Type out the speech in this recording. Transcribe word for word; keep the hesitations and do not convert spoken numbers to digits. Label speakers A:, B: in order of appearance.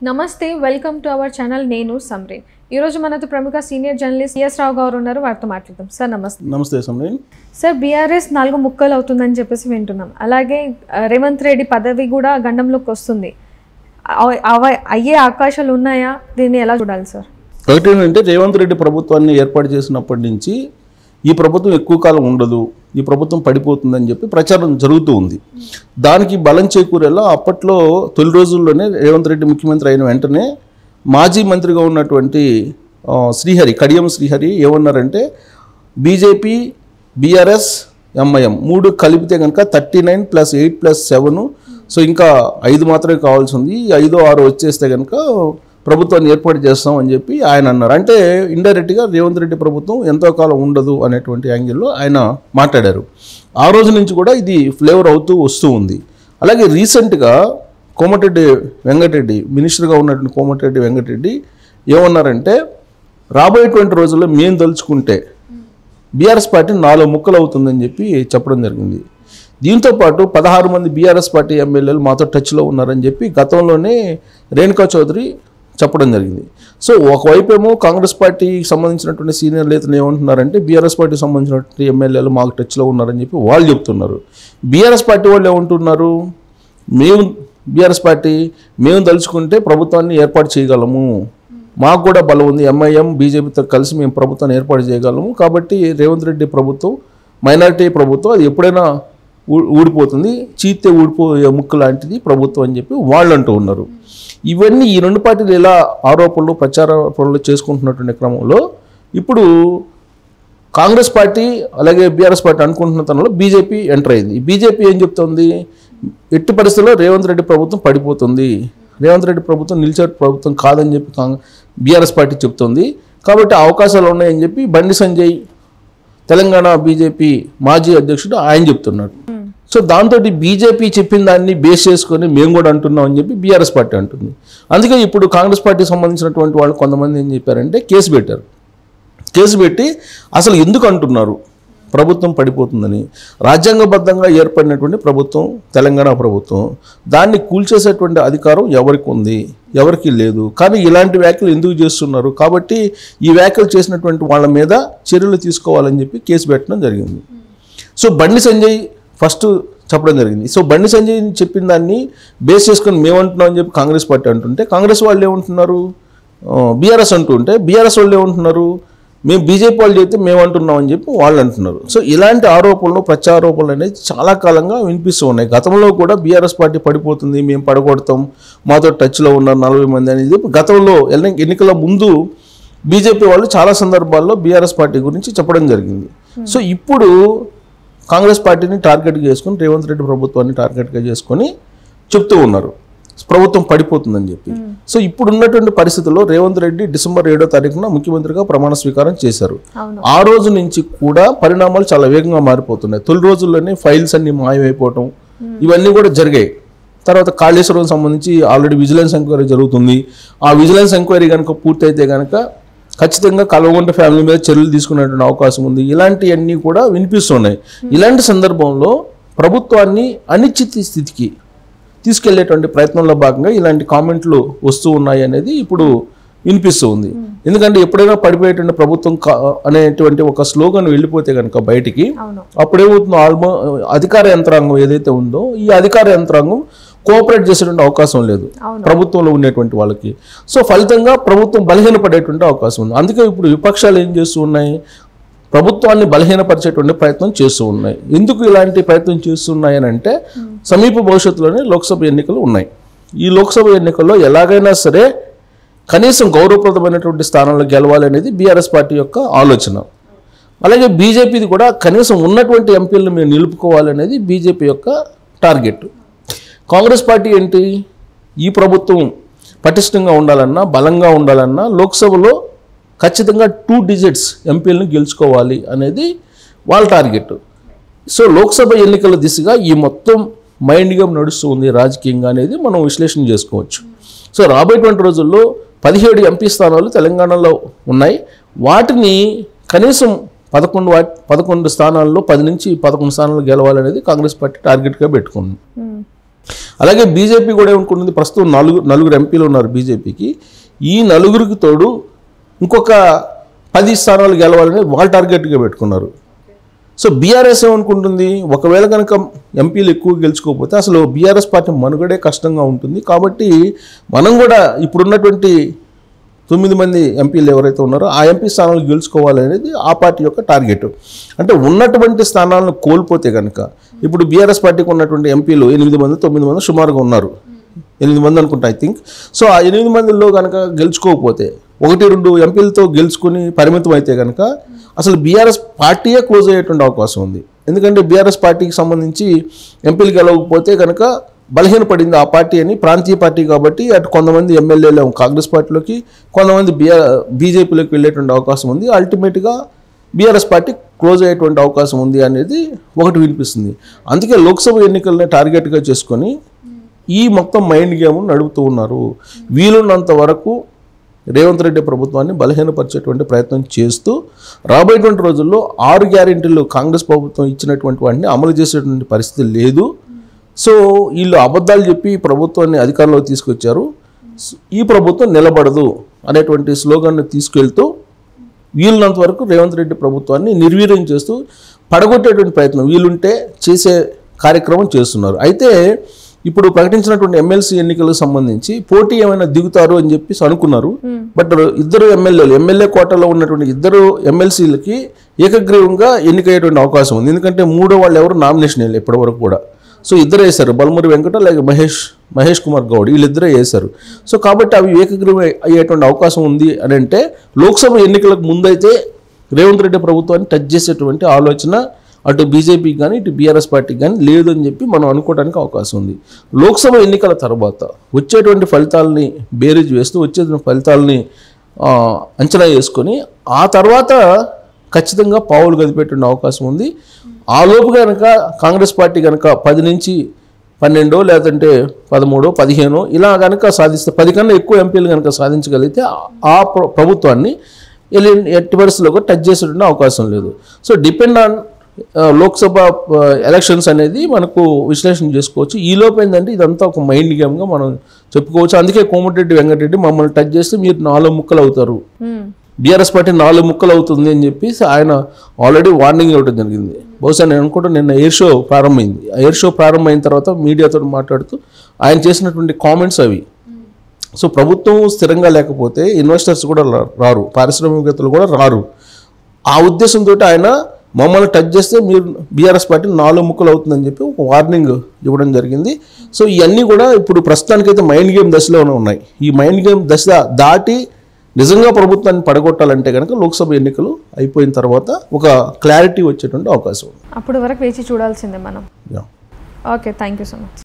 A: నమస్తే, welcome to our channel. నేను సమ్రీన్. ఈ రోజు మనతో ప్రముఖ సీనియర్ జర్నలిస్ట్ సిఎస్ రావు గారు ఉన్నారు. వారితో మాట్లాడదాం. సార్ నమస్తే.
B: నమస్తే సమ్రీన్.
A: సార్, బీఆర్ఎస్ నాలుగు ముక్కలు అవుతుందని చెప్పేసి వింటున్నాం. అలాగే రేవంత్ రెడ్డి పదవి కూడా గండంలోకి వస్తుంది. అయ్యే అవకాశాలు ఉన్నాయా? దీన్ని ఎలా చూడాలి సార్?
B: ఒకటి ఏంటంటే, రేవంత్ రెడ్డి ప్రభుత్వాన్ని ఏర్పాటు చేసినప్పటి నుంచి ఈ ప్రభుత్వం ఎక్కువ కాలం ఉండదు, ఈ ప్రభుత్వం పడిపోతుందని చెప్పి ప్రచారం జరుగుతూ ఉంది. దానికి బలం చేకూరేలా అప్పట్లో తొలి రోజుల్లోనే రేవంత్ రెడ్డి ముఖ్యమంత్రి అయిన వెంటనే మాజీ మంత్రిగా ఉన్నటువంటి శ్రీహరి కడియం శ్రీహరి ఏమన్నారంటే, బీజేపీ, బీఆర్ఎస్, ఎంఐఎం మూడు కలిపితే కనుక thirty nine plus eight plus seven so ఇంకా ఐదు మాత్రమే కావాల్సి ఉంది, ఈ ఐదో ఆరు వచ్చేస్తే కనుక ప్రభుత్వాన్ని ఏర్పాటు చేస్తాం అని చెప్పి ఆయన అన్నారు. అంటే ఇండైరెక్ట్గా రేవంత్ రెడ్డి ప్రభుత్వం ఎంతో కాలం ఉండదు అనేటువంటి యాంగిల్లో ఆయన మాట్లాడారు. ఆ రోజు నుంచి కూడా ఇది ఫ్లేవర్ అవుతూ వస్తూ ఉంది. అలాగే రీసెంట్గా కోమటిరెడ్డి వెంకటరెడ్డి మినిస్టర్గా ఉన్నటువంటి కోమటిరెడ్డి వెంకటరెడ్డి ఏమన్నారంటే, రాబోయేటువంటి రోజుల్లో మేము తలుచుకుంటే బీఆర్ఎస్ పార్టీ నాలుగు ముక్కలు అవుతుందని చెప్పి చెప్పడం జరిగింది. దీంతోపాటు పదహారు మంది బీఆర్ఎస్ పార్టీ ఎమ్మెల్యేలు మాతో టచ్లో ఉన్నారని చెప్పి గతంలోనే రేణుకా చౌదరి చెప్పడం జరిగింది. సో ఒకవైపు ఏమో కాంగ్రెస్ పార్టీకి సంబంధించినటువంటి సీనియర్ నేతలు ఏమంటున్నారంటే, బీఆర్ఎస్ పార్టీకి సంబంధించినటువంటి ఎమ్మెల్యేలు మాకు టచ్లో ఉన్నారని చెప్పి వాళ్ళు చెప్తున్నారు. బీఆర్ఎస్ పార్టీ వాళ్ళు ఏమంటున్నారు, మేము బీఆర్ఎస్ పార్టీ మేము తలుచుకుంటే ప్రభుత్వాన్ని ఏర్పాటు చేయగలము, మాకు కూడా బలం ఉంది, ఎంఐఎం బీజేపీతో కలిసి మేము ప్రభుత్వాన్ని ఏర్పాటు చేయగలము, కాబట్టి రేవంత్ రెడ్డి ప్రభుత్వం మైనారిటీ ప్రభుత్వం, అది ఎప్పుడైనా ఊడిపోతుంది, చీతే ఊడిపోయే ముక్కు లాంటిది ప్రభుత్వం అని చెప్పి వాళ్ళు అంటూ ఉన్నారు. ఇవన్నీ ఈ రెండు పార్టీలు ఎలా ఆరోపణలు ప్రచారాలు చేసుకుంటున్నటువంటి క్రమంలో ఇప్పుడు కాంగ్రెస్ పార్టీ అలాగే బీఆర్ఎస్ పార్టీ అనుకుంటున్న తనలో బీజేపీ ఎంటర్ అయింది. బీజేపీ ఏం చెప్తుంది, ఎట్టి పరిస్థితుల్లో రేవంత్ రెడ్డి ప్రభుత్వం పడిపోతుంది, రేవంత్ రెడ్డి ప్రభుత్వం నిలిచే ప్రభుత్వం కాదని చెప్పి బీఆర్ఎస్ పార్టీ చెప్తుంది. కాబట్టి అవకాశాలు ఉన్నాయని చెప్పి బండి సంజయ్ తెలంగాణ బీజేపీ మాజీ అధ్యక్షుడు ఆయన చెప్తున్నాడు. సో దాంతో బీజేపీ చెప్పిన దాన్ని బేస్ చేసుకొని మేము కూడా అంటున్నాం అని చెప్పి బీఆర్ఎస్ పార్టీ అంటుంది. అందుకే ఇప్పుడు కాంగ్రెస్ పార్టీకి సంబంధించినటువంటి వాళ్ళు కొంతమంది ఏం చెప్పారంటే, కేసు పెట్టారు. కేసు పెట్టి అసలు ఎందుకు అంటున్నారు ప్రభుత్వం పడిపోతుందని, రాజ్యాంగబద్ధంగా ఏర్పడినటువంటి ప్రభుత్వం తెలంగాణ ప్రభుత్వం, దాన్ని కూల్చేసేటువంటి అధికారం ఎవరికి ఉంది, ఎవరికి లేదు, కానీ ఇలాంటి వ్యాఖ్యలు ఎందుకు చేస్తున్నారు, కాబట్టి ఈ వ్యాఖ్యలు చేసినటువంటి వాళ్ళ మీద చర్యలు తీసుకోవాలని చెప్పి కేసు పెట్టడం జరిగింది. సో బండి సంజయ్ ఫస్ట్ చెప్పడం జరిగింది. సో బండి సంజయ్ చెప్పిన దాన్ని బేస్ చేసుకొని మేమంటున్నాం అని చెప్పి కాంగ్రెస్ పార్టీ అంటుంటే, కాంగ్రెస్ వాళ్ళు ఏమంటున్నారు, బీఆర్ఎస్ అంటుంటే బీఆర్ఎస్ వాళ్ళు ఏమంటున్నారు, మేము బీజేపీ వాళ్ళు చెప్తే మేము అంటున్నాం అని చెప్పి వాళ్ళు అంటున్నారు. సో ఇలాంటి ఆరోపణలు ప్రత్యారోపణలు అనేది చాలా కాలంగా వినిపిస్తూ ఉన్నాయి. గతంలో కూడా బీఆర్ఎస్ పార్టీ పడిపోతుంది, మేము పడగొడతాం, మాతో టచ్లో ఉన్నారు నలభై మంది అనేది గతంలో ఎన్నికల ముందు బీజేపీ వాళ్ళు చాలా సందర్భాల్లో బీఆర్ఎస్ పార్టీ గురించి చెప్పడం జరిగింది. సో ఇప్పుడు కాంగ్రెస్ పార్టీని టార్గెట్గా చేసుకుని రేవంత్ రెడ్డి ప్రభుత్వాన్ని టార్గెట్గా చేసుకొని చెప్తూ ఉన్నారు ప్రభుత్వం పడిపోతుందని చెప్పి. సో ఇప్పుడు ఉన్నటువంటి పరిస్థితుల్లో రేవంత్ రెడ్డి డిసెంబర్ ఏడో తారీఖున ముఖ్యమంత్రిగా ప్రమాణ స్వీకారం చేశారు. ఆ రోజు నుంచి కూడా పరిణామాలు చాలా వేగంగా మారిపోతున్నాయి. తొలి రోజుల్లోనే ఫైల్స్ అన్ని మాయమైపోవటం ఇవన్నీ కూడా జరిగాయి. తర్వాత కాళేశ్వరం సంబంధించి ఆల్రెడీ విజిలెన్స్ ఎంక్వైరీ జరుగుతుంది. ఆ విజిలెన్స్ ఎంక్వైరీ కనుక పూర్తయితే కనుక ఖచ్చితంగా కల్వకుంట్ల ఫ్యామిలీ మీద చర్యలు తీసుకునేటువంటి అవకాశం ఉంది. ఇలాంటివన్నీ కూడా వినిపిస్తున్నాయి. ఇలాంటి సందర్భంలో ప్రభుత్వాన్ని అనిశ్చిత స్థితికి తీసుకెళ్లేటువంటి ప్రయత్నంలో భాగంగా ఇలాంటి కామెంట్లు వస్తూ ఉన్నాయి అనేది ఇప్పుడు వినిపిస్తూ ఉంది. ఎందుకంటే ఎప్పుడైనా పడిపోయేటువంటి ప్రభుత్వం అనేటువంటి ఒక స్లోగన్ వెళ్ళిపోతే కనుక బయటికి, అప్పుడేమవుతుందో ఆల్మో అధికార యంత్రాంగం ఏదైతే ఉందో ఈ అధికార యంత్రాంగం కోఆపరేట్ చేసేటువంటి అవకాశం లేదు ప్రభుత్వంలో ఉండేటువంటి వాళ్ళకి. సో ఫలితంగా ప్రభుత్వం బలహీనపడేటువంటి అవకాశం ఉంది. అందుకే ఇప్పుడు విపక్షాలు ఏం చేస్తూ ఉన్నాయి, ప్రభుత్వాన్ని బలహీనపరిచేటువంటి ప్రయత్నం చేస్తూ ఉన్నాయి. ఎందుకు ఇలాంటి ప్రయత్నం చేస్తున్నాయి అని అంటే, సమీప భవిష్యత్తులోనే లోక్సభ ఎన్నికలు ఉన్నాయి. ఈ లోక్సభ ఎన్నికల్లో ఎలాగైనా సరే కనీసం గౌరవప్రదమైనటువంటి స్థానాల్లో గెలవాలి అనేది బీఆర్ఎస్ పార్టీ యొక్క ఆలోచన. అలాగే బీజేపీది కూడా కనీసం ఉన్నటువంటి ఎంపీలను మేము నిలుపుకోవాలనేది బీజేపీ యొక్క టార్గెట్. కాంగ్రెస్ పార్టీ ఏంటి, ఈ ప్రభుత్వం పటిష్టంగా ఉండాలన్నా బలంగా ఉండాలన్నా లోక్సభలో ఖచ్చితంగా టూ డిజిట్స్ ఎంపీలను గెలుచుకోవాలి అనేది వాళ్ళ టార్గెట్. సో లోక్సభ ఎన్నికల దిశగా ఈ మొత్తం మైండ్ గేమ్ నడుస్తూ ఉంది రాజకీయంగా అనేది మనం విశ్లేషణ చేసుకోవచ్చు. సో రాబోయేటువంటి రోజుల్లో పదిహేడు ఎంపీ స్థానాలు తెలంగాణలో ఉన్నాయి. వాటిని కనీసం పదకొండు పదకొండు స్థానాల్లో పది నుంచి పదకొండు స్థానాలు గెలవాలనేది కాంగ్రెస్ పార్టీ టార్గెట్గా పెట్టుకుంది. అలాగే బీజేపీ కూడా ఏమనుకుంటుంది, ప్రస్తుతం నలుగురు నలుగురు ఎంపీలు ఉన్నారు బీజేపీకి, ఈ నలుగురికి తోడు ఇంకొక పది స్థానాలు గెలవాలని వాళ్ళు టార్గెట్గా పెట్టుకున్నారు. సో బీఆర్ఎస్ ఏమనుకుంటుంది, ఒకవేళ కనుక ఎంపీలు ఎక్కువ గెలుచుకోకపోతే అసలు బీఆర్ఎస్ పార్టీ మనుగడే కష్టంగా ఉంటుంది. కాబట్టి మనం కూడా ఇప్పుడున్నటువంటి తొమ్మిది మంది ఎంపీలు ఎవరైతే ఉన్నారో ఆ ఎంపీ స్థానాలు గెలుచుకోవాలనేది ఆ పార్టీ యొక్క టార్గెట్. అంటే ఉన్నటువంటి స్థానాలను కోల్పోతే కనుక, ఇప్పుడు బీఆర్ఎస్ పార్టీకి ఉన్నటువంటి ఎంపీలు ఎనిమిది మంది తొమ్మిది మంది సుమారుగా ఉన్నారు, ఎనిమిది మంది అనుకుంటా ఐ థింక్. సో ఆ ఎనిమిది మందిలో కనుక గెలుచుకోకపోతే, ఒకటి రెండు ఎంపీలతో గెలుచుకుని పరిమితం అయితే కనుక అసలు బీఆర్ఎస్ పార్టీయే క్లోజ్ అయ్యేటువంటి అవకాశం ఉంది. ఎందుకంటే బీఆర్ఎస్ పార్టీకి సంబంధించి ఎంపీలు గెలవకపోతే కనుక బలహీనపడింది ఆ పార్టీ అని, ప్రాంతీయ పార్టీ కాబట్టి అటు కొంతమంది ఎమ్మెల్యేలు కాంగ్రెస్ పార్టీలోకి, కొంతమంది బీఆర్ బీజేపీలోకి వెళ్ళేటువంటి అవకాశం ఉంది. అల్టిమేట్గా బీఆర్ఎస్ పార్టీ క్లోజ్ అయ్యేటువంటి అవకాశం ఉంది అనేది ఒకటి వినిపిస్తుంది. అందుకే లోక్సభ ఎన్నికల్ని టార్గెట్గా చేసుకొని ఈ మొత్తం మైండ్ గేమ్ నడుపుతూ ఉన్నారు. వీలున్నంత వరకు రేవంత్ రెడ్డి ప్రభుత్వాన్ని బలహీనపరిచేటువంటి ప్రయత్నం చేస్తూ రాబోయేటువంటి రోజుల్లో ఆరు గ్యారెంటీలు కాంగ్రెస్ ప్రభుత్వం ఇచ్చినటువంటి వాటిని అమలు చేసేటువంటి పరిస్థితి లేదు. సో వీళ్ళు అబద్ధాలు చెప్పి ప్రభుత్వాన్ని అధికారంలోకి తీసుకొచ్చారు, ఈ ప్రభుత్వం నిలబడదు అనేటువంటి స్లోగాన్ని తీసుకెళ్తూ వీలున్నంత వరకు రేవంత్ రెడ్డి ప్రభుత్వాన్ని నిర్వీర్యం చేస్తూ పడగొట్టేటువంటి ప్రయత్నం వీలుంటే చేసే కార్యక్రమం చేస్తున్నారు. అయితే ఇప్పుడు ప్రకటించినటువంటి ఎమ్మెల్సీ ఎన్నికలకు సంబంధించి పోటీ ఏమైనా దిగుతారు అని చెప్పేసి అనుకున్నారు. బట్ ఇద్దరు ఎమ్మెల్యేలు ఎమ్మెల్యే కోటాలో ఉన్నటువంటి ఇద్దరు ఎమ్మెల్సీలకి ఏకగ్రీవంగా ఎన్నికయ్యేటువంటి అవకాశం ఉంది. ఎందుకంటే మూడో వాళ్ళు ఎవరు నామినేషన్ వేయలేదు ఇప్పటి వరకు కూడా. సో ఇద్దరు వేశారు, బల్మూరి వెంకట లేక మహేష్ మహేష్ కుమార్ గౌడ్, వీళ్ళిద్దరే వేశారు. సో కాబట్టి అవి ఏకగ్రీవం అయ్యేటువంటి అవకాశం ఉంది అని అంటే లోక్సభ ఎన్నికలకు ముందైతే రేవంత్ రెడ్డి ప్రభుత్వాన్ని టచ్ చేసేటువంటి ఆలోచన అటు బీజేపీకి కానీ ఇటు బీఆర్ఎస్ పార్టీకి కానీ లేదు అని చెప్పి మనం అనుకోవడానికి అవకాశం ఉంది. లోక్సభ ఎన్నికల తర్వాత వచ్చేటువంటి ఫలితాలని బేరీజ్ వేస్తూ వచ్చే ఫలితాలని అంచనా వేసుకొని ఆ తర్వాత ఖచ్చితంగా పావులు గదిపెట్టే అవకాశం ఉంది. ఆ లోపు కనుక కాంగ్రెస్ పార్టీ కనుక పది నుంచి పన్నెండో లేదంటే పదమూడో పదిహేనో ఇలా కనుక సాధిస్తే, పది కన్నా ఎక్కువ ఎంపీలు కనుక సాధించగలిగితే ఆ ప్రభుత్వాన్ని ఎట్టి పరిస్థితుల్లో కూడా టచ్ చేసేటువంటి అవకాశం లేదు. So depend on Lok Sabha elections అనేది మనకు విశ్లేషణ చేసుకోవచ్చు. ఈ లోపు ఏంటంటే ఇదంతా ఒక మైండ్ గేమ్గా మనం చెప్పుకోవచ్చు. అందుకే కోమటిరెడ్డి వెంకటరెడ్డి మమ్మల్ని టచ్ చేస్తే మీరు నాలుగు ముక్కలు అవుతారు, బీఆర్ఎస్ పార్టీ నాలుగు ముక్కలు అవుతుంది అని చెప్పేసి ఆయన ఆల్రెడీ వార్నింగ్ ఇవ్వడం జరిగింది. బహుశా నేను అనుకుంటా నిన్న ఎయిర్ షో ప్రారంభమైంది. ఆ ఎయిర్ షో ప్రారంభమైన తర్వాత మీడియాతో మాట్లాడుతూ ఆయన చేసినటువంటి కామెంట్స్ అవి. సో ప్రభుత్వం స్థిరంగా లేకపోతే ఇన్వెస్టర్స్ కూడా రారు, పారిశ్రామికవేత్తలు కూడా రారు. ఆ ఉద్దేశంతో ఆయన మమ్మల్ని టచ్ చేస్తే మీరు బీఆర్ఎస్ పార్టీ నాలుగు ముక్కలు అవుతుందని చెప్పి ఒక వార్నింగ్ ఇవ్వడం జరిగింది. సో ఇవన్నీ కూడా ఇప్పుడు ప్రస్తుతానికైతే మైండ్ గేమ్ దశలోనే ఉన్నాయి. ఈ మైండ్ గేమ్ దశ దాటి నిజంగా ప్రభుత్వాన్ని పడగొట్టాలంటే కనుక లోక్సభ ఎన్నికలు అయిపోయిన తర్వాత ఒక క్లారిటీ వచ్చేటువంటి అవకాశం ఉంది.
A: అప్పటి వరకు వేచి చూడాల్సిందే మనం.
B: Yeah
A: okay, thank you so much.